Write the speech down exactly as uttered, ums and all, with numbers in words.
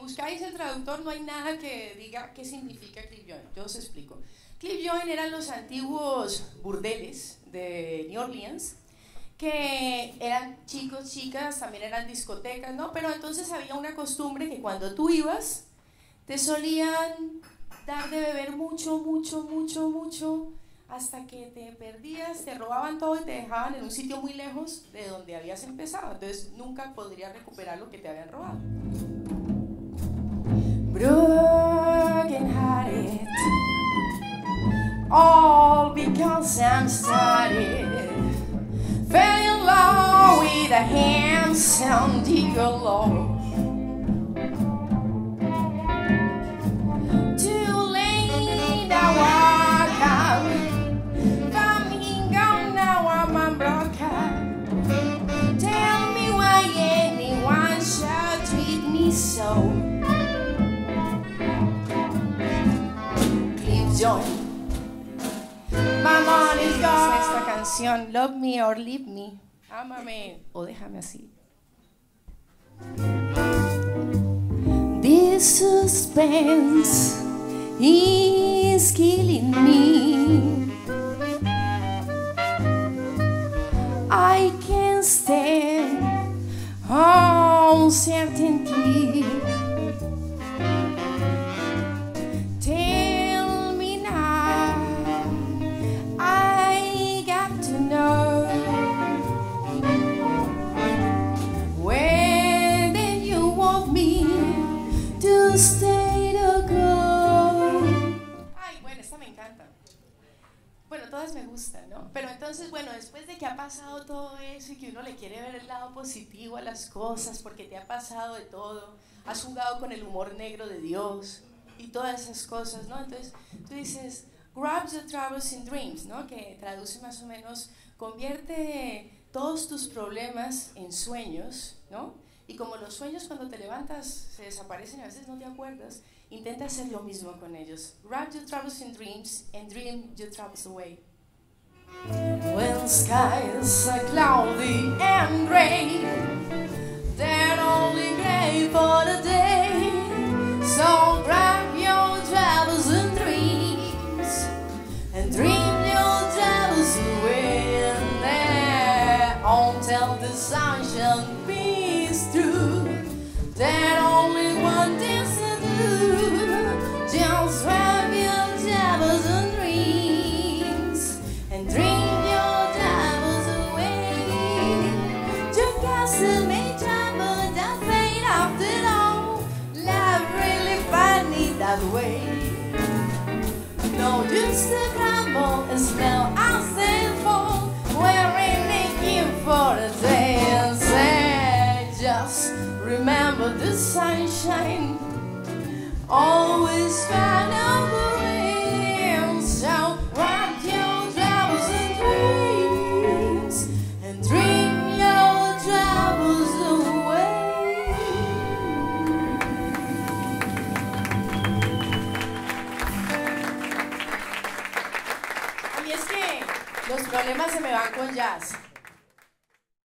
buscáis el traductor no hay nada que diga qué significa Cliff Joint. Yo os explico. Cliff Joint eran los antiguos burdeles de New Orleans, que eran chicos, chicas, también eran discotecas, ¿no? Pero entonces había una costumbre que cuando tú ibas, te solían dar de beber mucho, mucho, mucho, mucho, hasta que te perdías, te robaban todo y te dejaban en un sitio muy lejos de donde habías empezado. Entonces nunca podrías recuperar lo que te habían robado. Broken hearted, all because I'm started. Fell in love with a handsome gigolo. Too late, I walk out. Coming gone, now I'm unbroken. Tell me why anyone should treat me so. Cliff Joint. My money's gone. Esta canción, Love Me or Leave Me, ámame o déjame así. This suspense is killing me. I can't stand uncertainty. Bueno, todas me gustan, ¿no? Pero entonces, bueno, después de que ha pasado todo eso y que uno le quiere ver el lado positivo a las cosas porque te ha pasado de todo, has jugado con el humor negro de Dios y todas esas cosas, ¿no? Entonces tú dices, grab your troubles in dreams, ¿no? Que traduce más o menos, convierte todos tus problemas en sueños, ¿no? Y como los sueños cuando te levantas se desaparecen y a veces no te acuerdas, intenta hacer lo mismo con ellos. Wrap your troubles in dreams and dream your troubles away. When skies are cloudy and gray, they're only gray for the day. So wrap your troubles in dreams and dream your troubles away. And there, until the sun shall be through, there only one thing to do. Just wrap your troubles in dreams and dream your troubles away. Your castle may trouble that fade after all. Life really funny that way. No use to crumble and smell unstable. We're in for a day and say, just remember the sunshine. Always find out the rain. So wrap your troubles in dreams and dream your troubles away. A mí es que los problemas se me van con jazz.